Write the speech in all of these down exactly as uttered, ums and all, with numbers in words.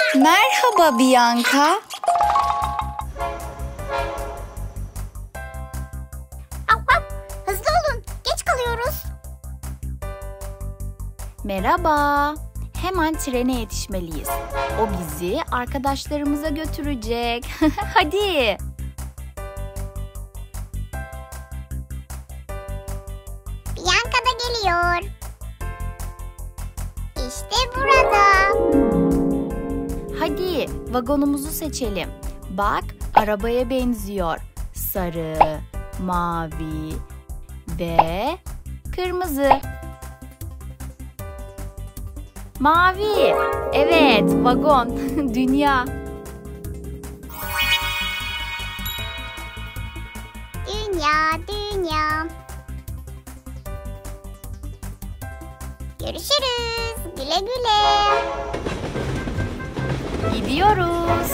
Merhaba Bianca. Av, av. Hızlı olun, geç kalıyoruz. Merhaba. Hemen trene yetişmeliyiz. O bizi arkadaşlarımıza götürecek. Hadi. Bianca da geliyor. İşte burada. Hadi vagonumuzu seçelim. Bak, arabaya benziyor. Sarı, mavi ve kırmızı. Mavi. Evet, vagon. Dünya. Dünya, dünya. Görüşürüz. Güle güle. Gidiyoruz.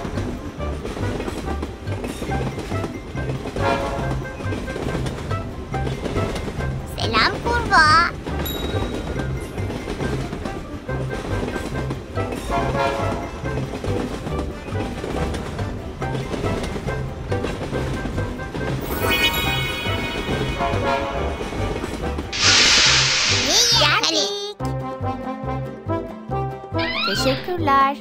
Selam kurbağa. Geldik. Teşekkürler.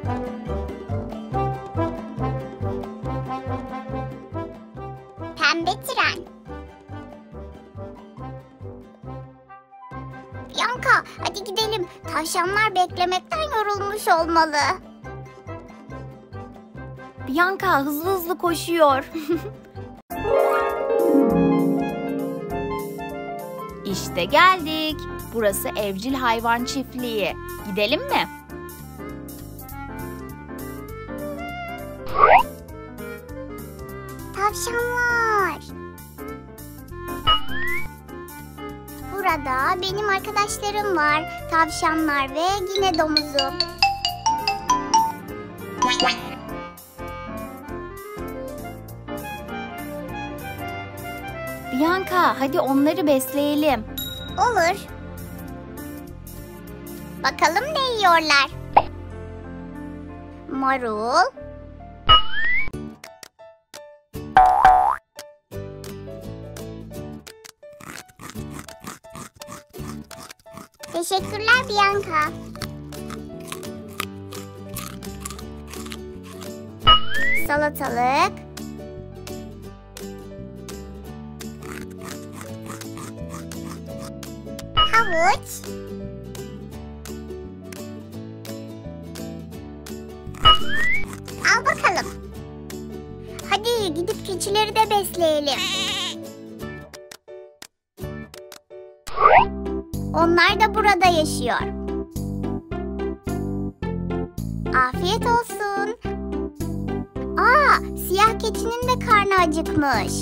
Pembe tren. Bianca, hadi gidelim. Tavşanlar beklemekten yorulmuş olmalı. Bianca hızlı hızlı koşuyor. İşte geldik. Burası evcil hayvan çiftliği. Gidelim mi? Tavşanlar. Burada benim arkadaşlarım var. Tavşanlar ve yine domuzum. Bianca, hadi onları besleyelim. Olur. Bakalım ne yiyorlar? Marul. Teşekkürler Bianca. Salatalık. Havuç. Al bakalım. Hadi gidip keçileri de besleyelim. Onlar da burada yaşıyor. Afiyet olsun. Aa, siyah keçinin de karnı acıkmış.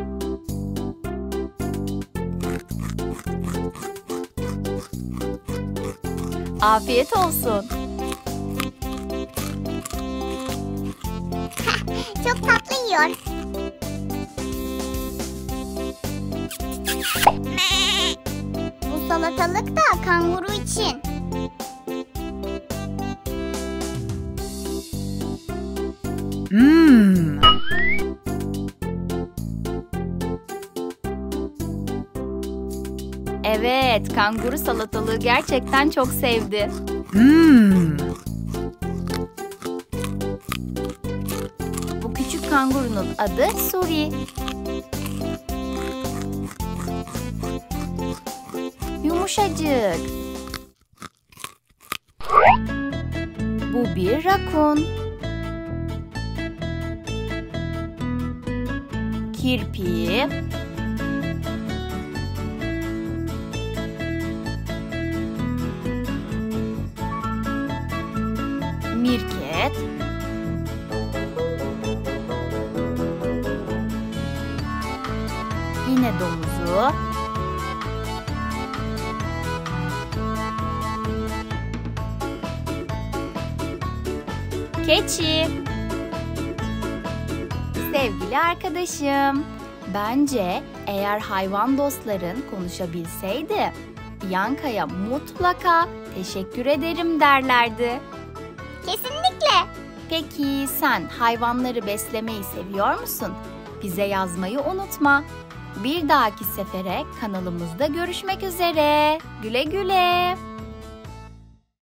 Afiyet olsun. Çok tatlı yiyor. Bu salatalık da kanguru için. Hmm. Evet, kanguru salatalığı gerçekten çok sevdi. Hmm. Bu küçük kangurunun adı Suri. Yumuşacık. Bu bir rakun. Kirpi. Mirket. Yine domuzu. Keçi. Sevgili arkadaşım, bence eğer hayvan dostların konuşabilseydi, Bianca'ya mutlaka teşekkür ederim derlerdi. Kesinlikle. Peki sen hayvanları beslemeyi seviyor musun? Bize yazmayı unutma. Bir dahaki sefere kanalımızda görüşmek üzere. Güle güle.